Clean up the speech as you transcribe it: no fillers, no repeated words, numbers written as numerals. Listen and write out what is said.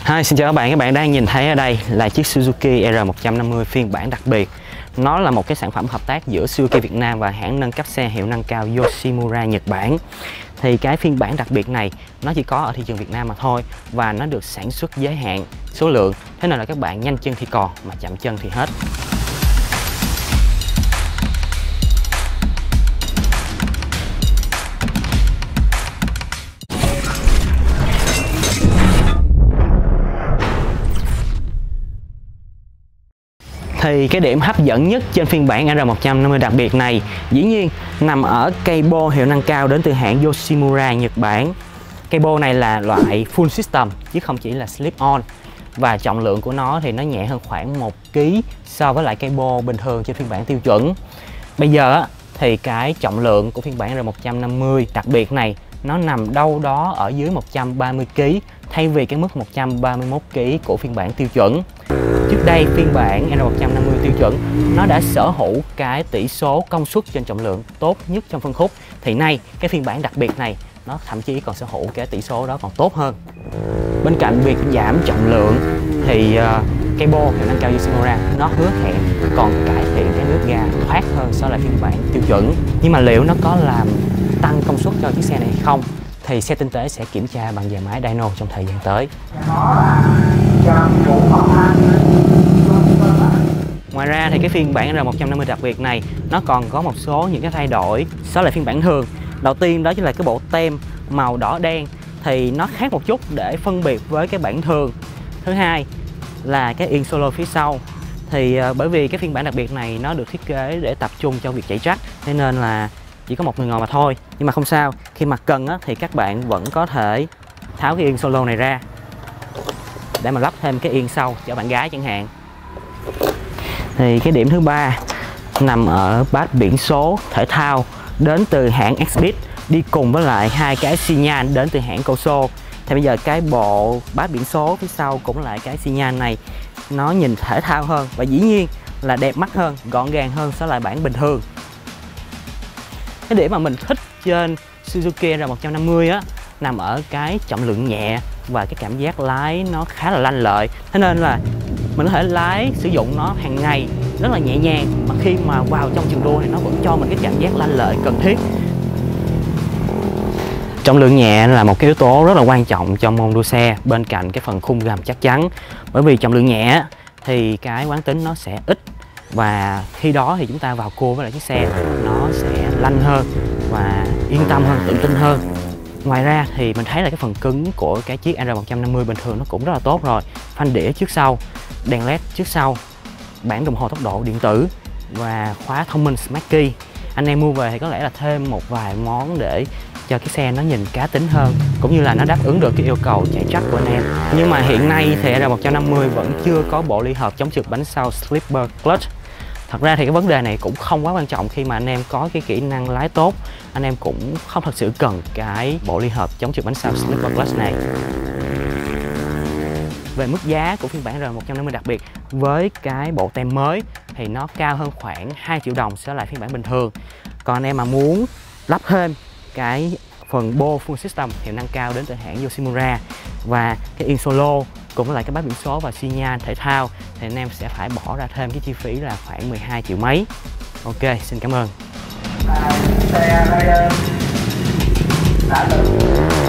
Xin chào các bạn đang nhìn thấy ở đây là chiếc Suzuki R150 phiên bản đặc biệt. Nó là một cái sản phẩm hợp tác giữa Suzuki Việt Nam và hãng nâng cấp xe hiệu năng cao Yoshimura Nhật Bản. Thì cái phiên bản đặc biệt này nó chỉ có ở thị trường Việt Nam mà thôi, và nó được sản xuất giới hạn số lượng, thế nên là các bạn nhanh chân thì còn mà chậm chân thì hết. Thì cái điểm hấp dẫn nhất trên phiên bản R150 đặc biệt này dĩ nhiên nằm ở cây bo hiệu năng cao đến từ hãng Yoshimura Nhật Bản. Cây bo này là loại full system chứ không chỉ là slip on, và trọng lượng của nó thì nó nhẹ hơn khoảng 1 kg so với lại cây bo bình thường trên phiên bản tiêu chuẩn. Bây giờ thì cái trọng lượng của phiên bản R150 đặc biệt này nó nằm đâu đó ở dưới 130 kg thay vì cái mức 131 kg của phiên bản tiêu chuẩn. Trước đây phiên bản R150 tiêu chuẩn nó đã sở hữu cái tỷ số công suất trên trọng lượng tốt nhất trong phân khúc, thì nay cái phiên bản đặc biệt này nó thậm chí còn sở hữu cái tỷ số đó còn tốt hơn. Bên cạnh việc giảm trọng lượng thì cây bo hiệu năng cao Yoshimura nó hứa hẹn còn cải thiện cái nước ga thoát hơn so với phiên bản tiêu chuẩn. Nhưng mà liệu nó có làm tăng công suất cho chiếc xe này hay không thì xe tinh tế sẽ kiểm tra bằng giờ máy dyno trong thời gian tới. Ngoài ra thì cái phiên bản R150 đặc biệt này nó còn có một số những cái thay đổi so với phiên bản thường. Đầu tiên đó chính là cái bộ tem màu đỏ đen thì nó khác một chút để phân biệt với cái bản thường. Thứ hai là cái yên solo phía sau. Thì bởi vì cái phiên bản đặc biệt này nó được thiết kế để tập trung cho việc chạy track, thế nên là chỉ có một người ngồi mà thôi. Nhưng mà không sao, khi mà cần thì các bạn vẫn có thể tháo cái yên solo này ra để mà lắp thêm cái yên sau cho bạn gái chẳng hạn. Thì cái điểm thứ ba nằm ở bát biển số thể thao đến từ hãng Xpeng đi cùng với lại hai cái xi nhan đến từ hãng Koso. Thì bây giờ cái bộ bát biển số phía sau cũng là cái xi nhan này, nó nhìn thể thao hơn và dĩ nhiên là đẹp mắt hơn, gọn gàng hơn so với lại bản bình thường. Cái điểm mà mình thích trên Suzuki R150 nằm ở cái trọng lượng nhẹ và cái cảm giác lái nó khá là lanh lợi, thế nên là mình có thể lái sử dụng nó hàng ngày rất là nhẹ nhàng, mà khi mà vào trong trường đua thì nó vẫn cho mình cái cảm giác lanh lợi cần thiết. Trọng lượng nhẹ là một cái yếu tố rất là quan trọng trong môn đua xe bên cạnh cái phần khung gầm chắc chắn, bởi vì trọng lượng nhẹ thì cái quán tính nó sẽ ít, và khi đó thì chúng ta vào cua với lại chiếc xe nó sẽ lanh hơn và yên tâm hơn, tự tin hơn. Ngoài ra thì mình thấy là cái phần cứng của cái chiếc R150 bình thường nó cũng rất là tốt rồi. Phanh đĩa trước sau, đèn led trước sau, bảng đồng hồ tốc độ điện tử và khóa thông minh Smart Key. Anh em mua về thì có lẽ là thêm một vài món để cho cái xe nó nhìn cá tính hơn, cũng như là nó đáp ứng được cái yêu cầu chạy track của anh em. Nhưng mà hiện nay thì R150 vẫn chưa có bộ ly hợp chống trượt bánh sau Slipper Clutch. Thật ra thì cái vấn đề này cũng không quá quan trọng, khi mà anh em có cái kỹ năng lái tốt, anh em cũng không thật sự cần cái bộ ly hợp chống trượt bánh sau Slipper Clutch này. Về mức giá của phiên bản R150 đặc biệt với cái bộ tem mới thì nó cao hơn khoảng 2 triệu đồng so với lại phiên bản bình thường. Còn anh em mà muốn lắp thêm cái phần bo full system hiệu năng cao đến từ hãng Yoshimura và cái yên solo cùng với lại cái bát biển số và xi nhan thể thao thì anh em sẽ phải bỏ ra thêm cái chi phí là khoảng 12 triệu mấy. Ok, xin cảm ơn.